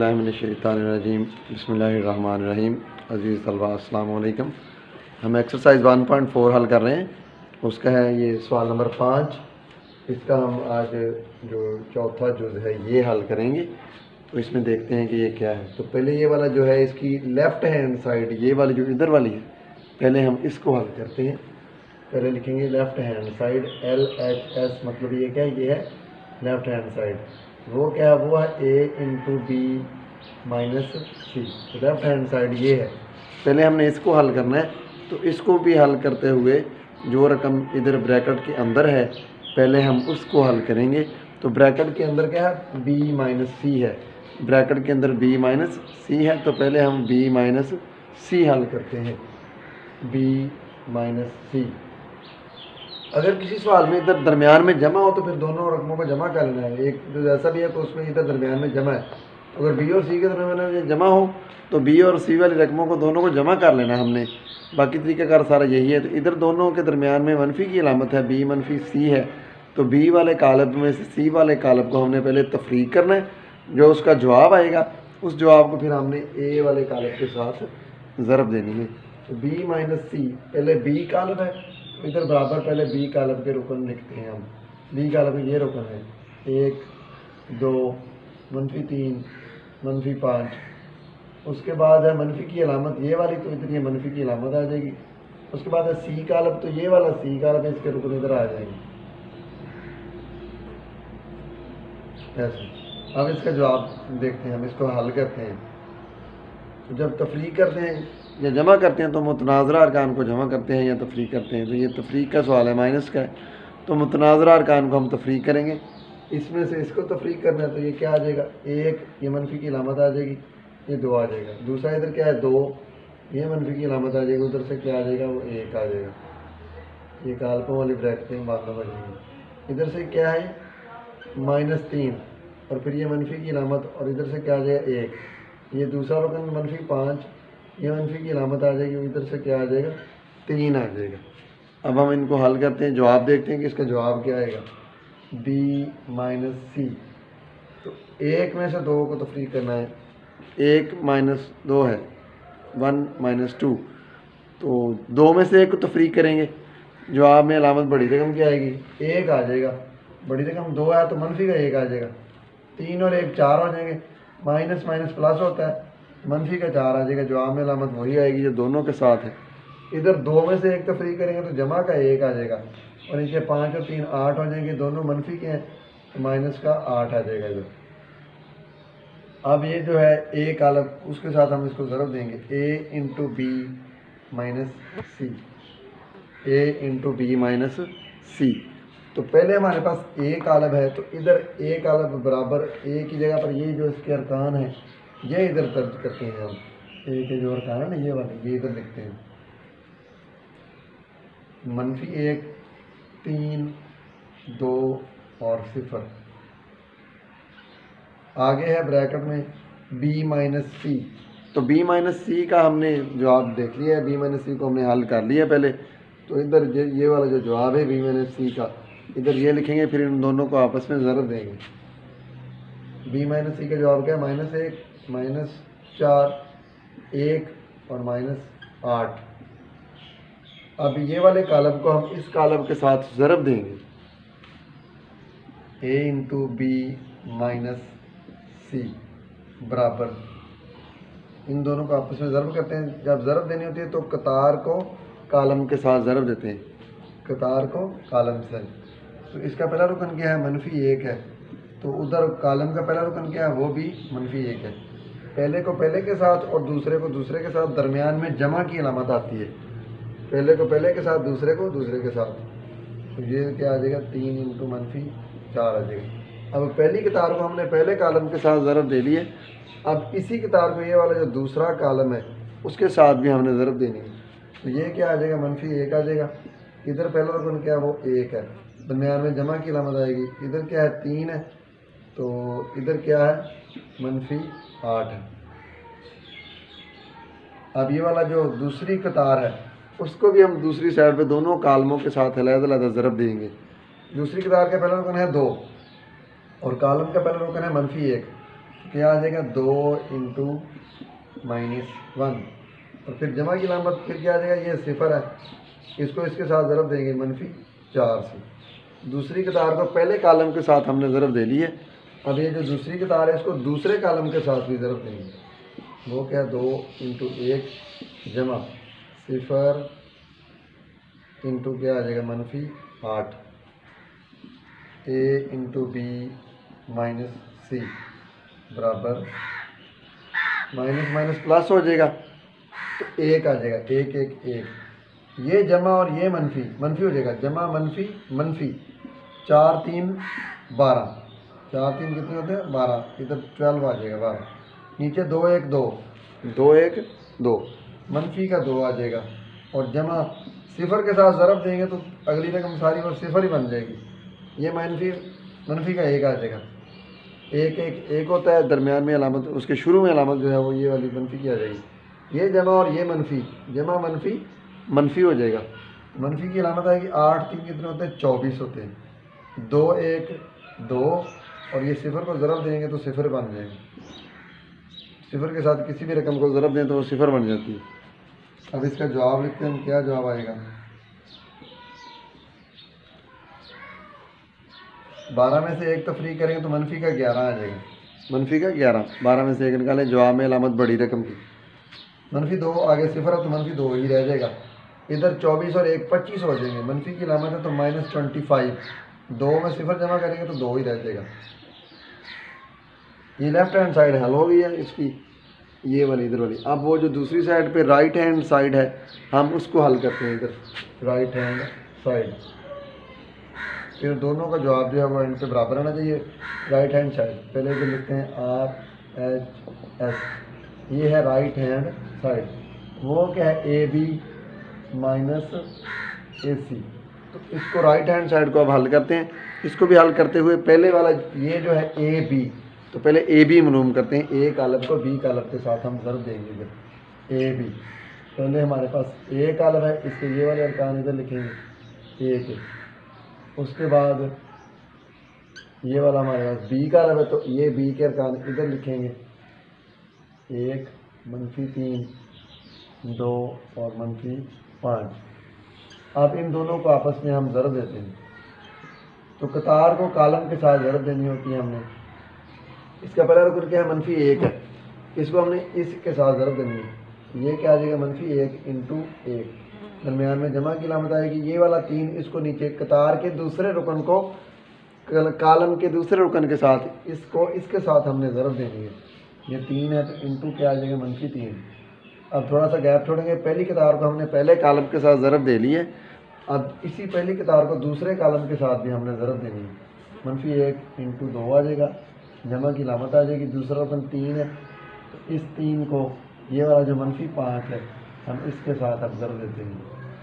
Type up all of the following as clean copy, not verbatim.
औज़ुबिल्लाहिमिनश्शैतानिर्रजीम बिस्मिल्लाहिर्रहमानिर्रहीम। अज़ीज़ तलबा अस्सलाम वालेकुम। हम एक्सरसाइज 1.4 हल कर रहे हैं। उसका है ये सवाल नंबर 5। इसका हम आज जो चौथा जुज़ है ये हल करेंगे। तो इसमें देखते हैं कि ये क्या है। तो पहले ये वाला जो है इसकी लेफ़्ट हैंड साइड, ये वाली जो इधर वाली है, पहले हम इसको हल करते हैं। पहले लिखेंगे लेफ़्ट हैंड साइड LHS, मतलब ये क्या है, ये है लेफ़्ट हैंड साइड। वो क्या है, वो है A into B minus C. तो लेफ़्ट हैंड साइड ये है। पहले हमने इसको हल करना है। तो इसको भी हल करते हुए जो रकम इधर ब्रैकेट के अंदर है पहले हम उसको हल करेंगे। तो ब्रैकेट के अंदर क्या है, B माइनस सी है। ब्रैकेट के अंदर B माइनस सी है। तो पहले हम B माइनस सी हल करते हैं। B minus C. अगर किसी सवाल में इधर दरमियान में जमा हो तो फिर दोनों रकमों को जमा कर लेना है। एक जो जैसा भी है तो उसमें इधर दरमियान में जमा है। अगर बी और सी के दरमियान में जमा हो तो बी और सी वाली रकमों को दोनों को जमा कर लेना हमने। बाकी तरीक़ाकार सारा यही है। तो इधर दोनों के दरमियान में मनफी की अलामत है, बी मनफी सी है। तो बी वाले कालब में से सी वाले कालब को हमने पहले तफरीक करना है। जो उसका जवाब आएगा उस जवाब को फिर हमने ए वाले कालब के साथ ज़रब देनी है। तो बी माइनस सी, पहले बी कालब है, इधर बराबर पहले बी कालब के रुकन लिखते हैं हम। बी कालब में ये रुकन है 1 2 मनफी 3 मनफी 5। उसके बाद है मनफी की अलामत ये वाली, तो इधर ये मनफी की अलामत आ जाएगी। उसके बाद है सी कालब, तो ये वाला सी कालब है, इसके रुकन इधर आ जाएंगे ऐसे। अब इसका जवाब देखते हैं, हम इसको हल करते हैं। तो जब तफरीक करते हैं या जमा करते हैं तो मुतनाज़रा अरकान को जमा करते हैं या तफरीक करते हैं। तो ये तफरीक का सवाल है, माइनस का है। तो मुतनाज़रा अरकान को हम तफरीक करेंगे। इसमें से इसको तफरीक करना है तो ये क्या आ जाएगा, 1, ये मनफी की अलामत आ जाएगी, ये 2 आ जाएगा। दूसरा इधर क्या है 2, ये मनफी की अलामत आ जाएगी, उधर से क्या आ जाएगा, वो 1 आ जाएगा। ये काल्पों वाली ब्रैकेटें बाद में बनेंगी। इधर से क्या है -3 और फिर ये मनफी की अलामत, और इधर से क्या आ जाएगा 1। ये दूसरा रुकन मनफी 5, ये मनफी की अलामत आ जाएगी, इधर से क्या आ जाएगा 3 आ जाएगा। अब हम इनको हल करते हैं, जवाब देखते हैं कि इसका जवाब क्या आएगा, B माइनस सी। तो 1 में से 2 को तफरीक करना है। 1 माइनस 2 है 1 माइनस 2। तो 2 में से 1 को तफरीक करेंगे, जवाब में अलामत बड़ी रकम क्या आएगी, 1 आ जाएगा। बड़ी रकम 2 है तो मनफी का 1 आ जाएगा। 3 और 1 4 हो जाएंगे। माइनस माइनस प्लस होता है, मनफी का 4 आ जाएगा। जवाब में अलामत वही आएगी जो दोनों के साथ है। इधर 2 में से 1 तफरीक करेंगे तो जमा का 1 आ जाएगा, और नीचे 5 और 3 8 हो जाएंगे। दोनों मनफी के हैं तो माइनस का 8 आ जाएगा इधर। अब ये जो है ए कालब, उसके साथ हम इसको ज़रब देंगे, A into B minus C. A into B minus C. तो पहले हमारे पास ए कालब है, तो इधर ए कालब बराबर ए की जगह पर ये जो इसके अरकान है ये इधर दर्ज करते हैं हम। ए के जो अरकान है ना ये वाले, ये इधर लिखते हैं। -1 3 2 और 0। आगे है ब्रैकेट में B माइनस सी। तो B माइनस सी का हमने जवाब देख लिया है। B माइनस सी को हमने हल कर लिया पहले। तो इधर ये वाला जो जवाब है B माइनस सी का, इधर ये लिखेंगे, फिर इन दोनों को आपस में ज़रब देंगे। B माइनस सी का जवाब क्या है, -1 -4 1 और -8। अब ये वाले कालब को हम इस कालब के साथ ज़रब देंगे, A into B minus C बराबर, इन दोनों को आपस में ज़रब करते हैं। जब ज़रब देनी होती है तो कतार को कालम के साथ ज़रब देते हैं, कतार को कालम से। तो इसका पहला रुकन क्या है, -1 है। तो उधर कालम का पहला रुकन क्या है, वो भी -1 है। पहले को पहले के साथ और दूसरे को दूसरे के साथ दरमियान में जमा की अलामत आती है। पहले को पहले के साथ, दूसरे को दूसरे के साथ। तो ये क्या आ जाएगा, 3 इंटू -4 आ जाएगा। अब पहली कतार को हमने पहले कालम के साथ ज़रब दे लिए। अब इसी कतार को ये वाला जो दूसरा कालम है उसके साथ भी हमने ज़रब देनी है। तो ये क्या आ जाएगा, -1 आ जाएगा। इधर पहला रुकन क्या है, वो 1 है, दरमियान में जमा की अलामत आएगी। इधर क्या है 3 है, तो इधर क्या है -8 है। अब ये वाला जो दूसरी कतार है उसको भी हम दूसरी साइड पे दोनों कालमों के साथ अलग-अलग ज़रब देंगे। दूसरी कतार का पहला रुकन है 2 और कालम का पहला रुकन है -1। क्या आ जाएगा 2 × -1, और फिर जमा की अलामत फिर क्या आ जाएगा, ये सिफर है, इसको इसके साथ ज़रब देंगे -4 से। दूसरी कतार को पहले कालम के साथ हमने ज़रब दे ली है। अब ये जो दूसरी कतार है इसको दूसरे कालम के साथ भी ज़रब देंगे। वो क्या 2 × 1 जमा सिफर इंटू क्या आ जाएगा -8 a × b - c बराबर माइनस माइनस प्लस हो जाएगा, तो 1 आ जाएगा, 1 1 1। ये जमा और ये मनफी मनफी हो जाएगा, जमा मनफी मनफी, 4 3 12, 4 3 कितने होते हैं 12, इधर 12 आ जाएगा 12, नीचे 2 1 2, 2 1 2, मनफी का 2 आ जाएगा, और जमा सिफर के साथ ज़रब देंगे तो अगली रकम सारी और सिफर ही बन जाएगी। ये मनफी का 1 आ जाएगा, 1 1 1 होता है, दरमियान में अलामत, उसके शुरू में अलामत जो है वो ये वाली मनफी की आ जाएगी। ये जमा और ये मनफी, जमा मनफी मनफी हो जाएगा। मनफी की अलामत आएगी 8 3 कितने होते हैं 24 होते हैं, 2 1 2, और ये सिफर को ज़रब देंगे तो सिफर बन जाएगा। सिफर के साथ किसी भी रकम को ज़रब दें तो वो सिफर बन जाती है। अब इसका जवाब लिखते हैं हम, क्या जवाब आएगा, 12 में से 1 तफरी करेंगे तो मनफी का 11 आ जाएगा, मनफी का 11, 12 में से 1 निकालें, जवाब में अलामत बड़ी रकम की, -2 आगे सिफर है तो -2 ही रह जाएगा, इधर 24 और 1 25 हो जाएंगे, मनफी की अलामत है तो -25, 2 में सिफर जमा करेंगे तो 2 ही रह जाएगा। ये लेफ्ट हैंड साइड हल हो गई है इसकी, ये वाली इधर वाली। अब वो जो दूसरी साइड पे राइट हैंड साइड है हम उसको हल करते हैं, इधर राइट हैंड साइड, फिर दोनों का जवाब जो है वो इनसे बराबर आना चाहिए। राइट हैंड साइड पहले इधर लिखते हैं RHS, ये है राइट हैंड साइड, वो क्या है AB - AC, तो इसको राइट हैंड साइड को अब हल करते हैं। इसको भी हल करते हुए पहले वाला ये जो है AB, तो पहले AB मालूम करते हैं, A कालब को B कालब के साथ हम ज़रब देंगे इधर AB। पहले हमारे पास A कालब है, इसके ये वाले अरकान इधर लिखेंगे A के, उसके बाद ये वाला हमारे पास B कालब है तो ये B के अरकान इधर लिखेंगे, 1 -3 2 और -5। अब इन दोनों को आपस में हम ज़रब देते हैं, तो कतार को कालम के साथ ज़रब देनी होती है हमने। इसका पहला रुकन क्या है -1 है, इसको हमने इसके साथ ज़रब देनी है, ये क्या आ जाएगा -1 × 1, दरमियान में जमा की अलामत आएगी, ये वाला 3 इसको नीचे कतार के दूसरे रुकन को कालम के दूसरे रुकन के साथ इसको इसके साथ हमने ज़रब देनी है, ये 3 है तो इंटू क्या आ जाएगा -3। अब थोड़ा सा गैप छोड़ेंगे, पहली कतार को हमने पहले कालम के साथ ज़रब दे ली है, अब इसी पहली कतार को दूसरे कालम के साथ भी हमने ज़रब देनी है, -1 × 2 आ जाएगा, जमा की अलामत आ जाएगी, दूसरा रुकन 3 है तो इस 3 को ये वाला जो -5 है हम इसके साथ अब ज़रब देते हैं।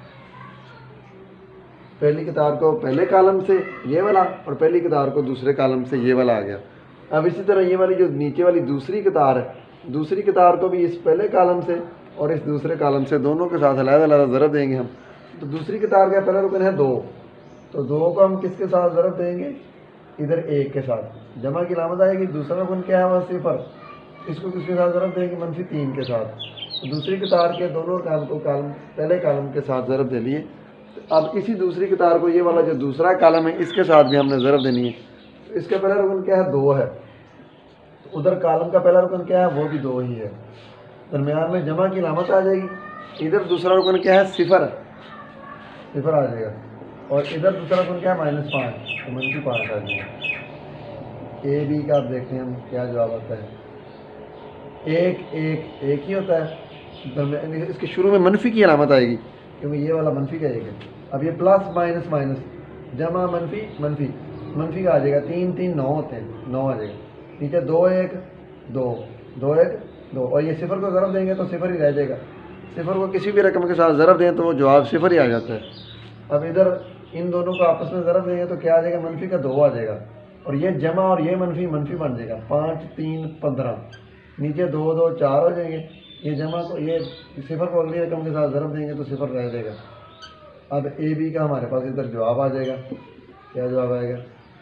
पहली कतार को पहले कालम से ये वाला और पहली कतार को दूसरे कालम से ये वाला आ गया। अब इसी तरह ये वाली जो नीचे वाली दूसरी कतार है, दूसरी कतार को भी इस पहले कालम से और इस दूसरे कालम से दोनों के साथ अलग-अलग ज़रब देंगे हम। तो दूसरी कतार का पहला रुकन है 2, तो 2 को हम किसके साथ ज़रब देंगे, इधर 1 के साथ, जमा की अलामत आएगी, दूसरा रुकन क्या है वह सिफर, इसको किसके साथ ज़रब देंगे -3 के साथ। तो दूसरी कतार के दोनों कालम को पहले कालम के साथ ज़रब दे लिए। अब इसी दूसरी कतार को ये वाला जो दूसरा कालम है इसके साथ भी हमने ज़रब देनी है, तो इसका पहला रुकन क्या है 2 है, तो उधर कालम का पहला रुकन क्या है वो भी 2 ही है, दरमियान में जमा की अलामत आ जाएगी, इधर दूसरा रुकन क्या है सिफर, सिफर आ जाएगा, और इधर दूसरा रुकन क्या है -5, तो -5 आ जाएगा। AB का आप देखते हैं हम क्या जवाब आता है, 1 1 1 ही होता है, इसके शुरू में मनफी की अलामत आएगी क्योंकि ये वाला मनफी का 1 है। अब ये प्लस माइनस माइनस जमा मनफी मनफी, मनफी का आ जाएगा, 3 3 9 होते हैं, 9 आ जाएगा, नीचे 2 1 2 2 1 2, और ये सिफर को ज़रब देंगे तो सिफर ही रह जाएगा, सिफर को किसी भी रकम के साथ ज़रब दें तो वो जवाब सिफर ही आ जाता है। अब इधर इन दोनों को आपस में ज़रब देंगे तो क्या आ जाएगा, मनफी का 2 आ जाएगा, और ये जमा और ये मनफी मनफी बन जाएगा, 5 3 15, नीचे 2 2 4 हो जाएंगे, ये जमा को ये सिफर को अगली रकम के साथ ज़रब देंगे तो सिफर रह जाएगा। अब AB का हमारे पास इधर जवाब आ जाएगा, क्या जवाब आएगा,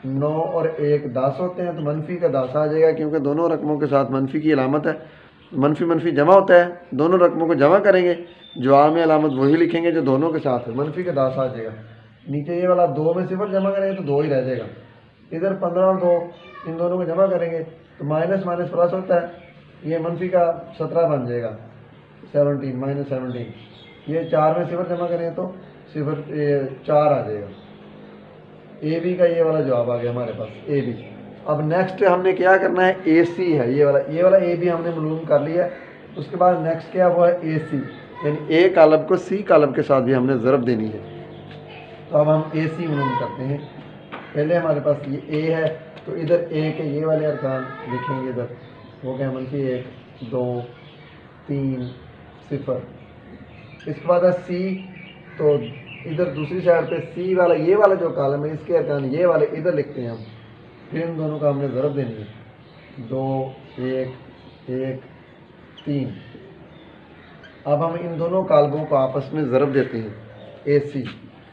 9 और 1 10 होते हैं, तो मनफी का 10 आ जाएगा, क्योंकि दोनों रकमों के साथ मनफी की अलामत है। मनफी मनफी जमा होता है, दोनों रकमों को जमा करेंगे, जवाब में अलामत वही लिखेंगे जो दोनों के साथ है, मनफी का 10 आ जाएगा। नीचे ये वाला 2 में 0 जमा करेंगे तो 2 ही रह जाएगा। इधर 15 और 2 इन दोनों को जमा करेंगे तो माइनस माइनस प्लस होता है, ये मनफी का 17 बन जाएगा, 17 माइनस 17। ये 4 में 0 जमा करें तो 4 आ जाएगा। ए बी का ये वाला जवाब आ गया हमारे पास, ए बी। अब नेक्स्ट हमने क्या करना है, ए सी है, ये वाला ए बी हमने मालूम कर लिया। उसके बाद नेक्स्ट क्या वो है ए सी, यानी ए कालम को सी कालम के साथ भी हमने ज़रब देनी है। तो अब हम ए सी मालूम करते हैं। पहले हमारे पास ये ए है, तो इधर ए के ये वाले अरकान लिखेंगे, इधर वो क्या मनफी 1 2 3 0। इसके बाद है सी, तो इधर दूसरी साइड पे सी वाला ये वाला जो कॉलम है इसके अरकान ये वाले इधर लिखते हैं हम। फिर इन दोनों का हमने ज़रब देनी है, 2 1 1 3। अब हम इन दोनों कालमों को आपस में ज़रब देते हैं, ए सी।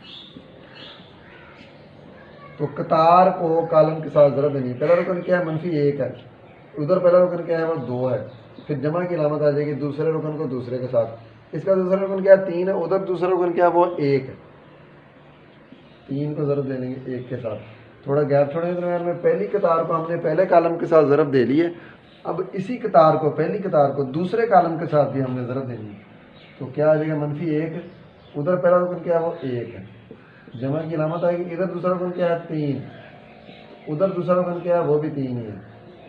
तो कतार को कालम के साथ ज़रब देनी है। पहला रुकन क्या है, मनफी 1 है, उधर पहला रुकन क्या है वो 2 है, फिर जमा की अलामत आ जाएगी दूसरे रुकन को दूसरे के साथ। इसका दूसरा रुकन क्या है 3 है, उधर दूसरा रुकन क्या है वो 1 है, 3 को ज़रब दे लेंगे 1 के साथ। थोड़ा गैप छोड़ेंगे दरम्यान में। पहली कतार को हमने पहले कालम के साथ ज़रब दे लिए, अब इसी कतार को पहली कतार को दूसरे कालम के साथ भी हमने ज़रब देनी है। तो क्या आ जाएगा मनफी 1, उधर पहला रुकन क्या है वो 1 है, जमा की अलामत आएगी। इधर दूसरा रुकन क्या है 3, उधर दूसरा रुकन क्या है वो भी 3 ही है।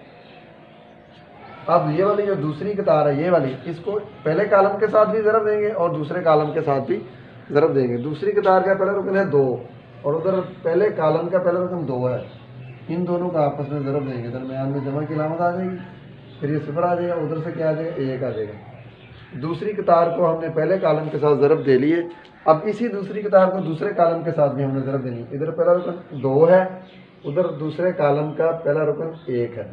अब ये वाली जो दूसरी कतार है ये वाली, इसको पहले कालम के साथ भी ज़रब देंगे और दूसरे कालम के साथ भी ज़रब देंगे। दूसरी कतार का पहला रुकन है 2 और उधर पहले कालम का पहला रुकन 2 है, इन दोनों का आपस में ज़रब देंगे, दरमियान में जमा की अलामत आ जाएगी, फिर ये 0 आ जाएगा, उधर से क्या आ जाएगा 1 आ जाएगा। दूसरी कतार को हमने पहले कालम के साथ ज़रब दे लिए, अब इसी दूसरी कतार को दूसरे कालम के साथ भी हमने ज़रब देनी। इधर पहला रुकन 2 है, उधर दूसरे कालम का पहला रुकन 1 है,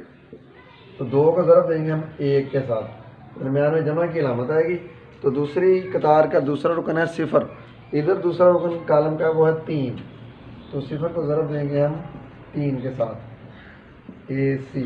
तो 2 को ज़रब देंगे हम 1 के साथ, दरमियान में जमा की अलामत आएगी। तो दूसरी कतार का दूसरा रुकन है 0, इधर दूसरा रुकन कालम का वो है 3, तो 0 को ज़रब देंगे हम 3 के साथ, ए सी।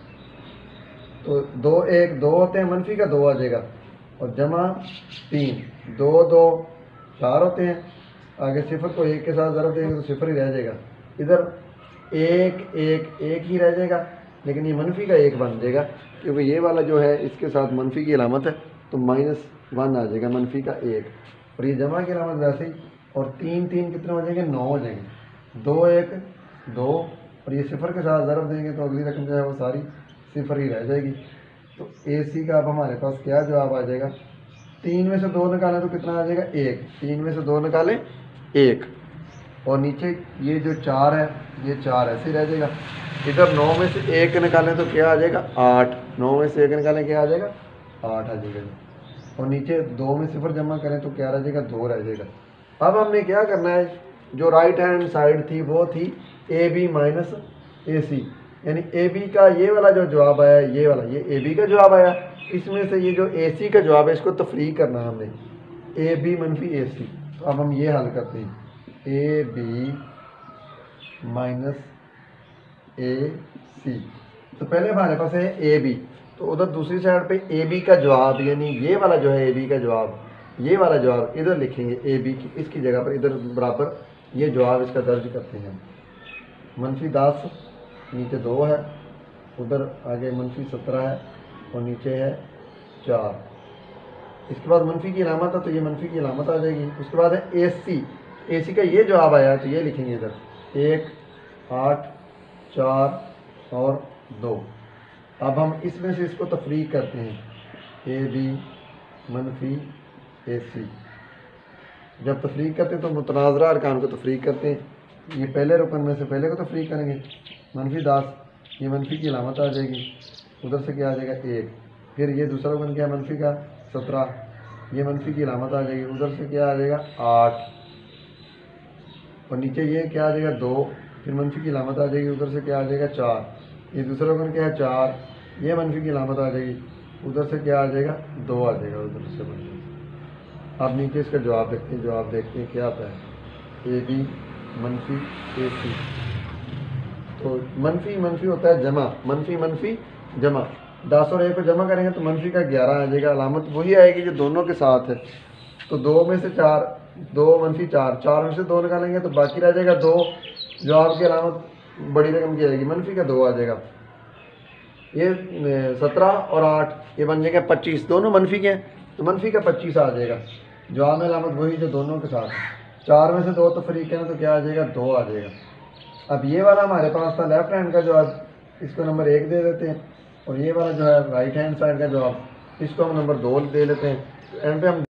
तो 2 1 2 होते हैं, मनफी का 2 आ जाएगा और जमा 3, 2 2 4 होते हैं। आगे 0 को 1 के साथ ज़रब देंगे तो 0 ही रह जाएगा। इधर 1 1 1 ही रह जाएगा, लेकिन ये मनफी का 1 बन जाएगा, क्योंकि ये वाला जो है इसके साथ मनफी की अलामत है, तो -1 आ जाएगा मनफी का 1, और ये जमा की अलामत वैसे ही। और 3 3 कितने हो जाएंगे, 9 हो जाएंगे। 2 1 2 और ये 0 के साथ ज़रब देंगे तो अगली रकम जो है वो सारी 0 ही रह जाएगी। तो ए सी का अब हमारे पास क्या जवाब आ जाएगा, 3 में से 2 निकालें तो कितना आ जाएगा 1, 3 में से 2 निकालें 1, और नीचे ये जो 4 है ये 4 ऐसे ही रह जाएगा। इधर 9 में से 1 निकालें तो क्या आ जाएगा 8, 9 में से 1 निकालें क्या आ जाएगा 8 आ जाएगा, और नीचे 2 में 0 जमा करें तो क्या रह जाएगा 2 रह जाएगा। अब हमने क्या करना है, जो राइट हैंड साइड थी वो थी ए बी माइनस ए सी, यानी ए बी का ये वाला जो जवाब आया, ये वाला ये ए बी का जवाब आया, इसमें से ये जो ए सी का जवाब है इसको तफरीक करना है हमने, ए बी मनफी ए सी। तो अब हम ये हल करते हैं, ए बी माइनस ए सी। तो पहले हमारे पास है ए बी, तो उधर दूसरी साइड पे ए बी का जवाब, यानी ये वाला जो है ए बी का जवाब, ये वाला जवाब इधर लिखेंगे ए बी की, इसकी जगह पर इधर बराबर ये जवाब इसका दर्ज करते हैं। मनफी 10 नीचे 2 है, उधर आगे मनफी 17 है और नीचे है 4। इसके बाद मनफी की अलामत है तो ये मनफी की अलामत आ जाएगी। उसके बाद है ए सी, ए सी का ये जवाब आया है तो ये लिखेंगे इधर 1 8 4 और 2। अब हम इसमें से इसको तफरीक करते हैं, ए बी मनफी ए सी। जब तफरीक करते हैं तो मुतनाज़रा अरकान को तफरीक करते हैं, ये पहले रुकन में से पहले को तफरीक करेंगे, मनफी 10 ये मनफी की अलामत आ जाएगी, उधर से क्या आ जाएगा 1, फिर ये दूसरा रुकन क्या है मनफी का 17, ये मनफी की अलामत आ जाएगी, उधर से क्या आ जाएगा 8, और नीचे ये क्या आ जाएगा 2, फिर मनफी की अलामत आ जाएगी, उधर से क्या आ जाएगा 4, ये दूसरा रुकन क्या है 4, ये मनफी की अलामत आ जाएगी, उधर से क्या आ जाएगा 2 आ जाएगा, उधर से मनफी। अब नीचे इसका जवाब देखते हैं क्या आता है, ए बी मनफी ए सी। तो मनफी मनफी होता है जमा, मनफी मनफी जमा। 10 और 1 को जमा करेंगे तो मनफी का 11 आ जाएगा। अलामत वही आएगी जो दोनों के साथ है। तो 2 में से 4, 2 मनफी 4, 4 में से 2 निकालेंगे तो बाकी रह जाएगा 2। जो आपकी अलामत बड़ी रकम की आएगी, मनफी का 2 आ जाएगा। ये 17 और 8 ये बन जाएगा 25, दोनों मनफी के हैं तो मनफी का 25 आ जाएगा। जवाब में अलामत वही जो दोनों के साथ है। 4 में से 2 तफरीक है ना, तो क्या आ जाएगा, 2 आ जाएगा। अब ये वाला हमारे पास था लेफ्ट हैंड का जवाब, इसको नंबर 1 दे देते हैं। और ये वाला जो है राइट हैंड साइड का जवाब, इसको हम नंबर 2 दे लेते हैं। एंड पे हम